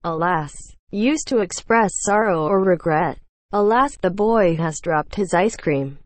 Alas, used to express sorrow or regret. Alas, the boy has dropped his ice cream.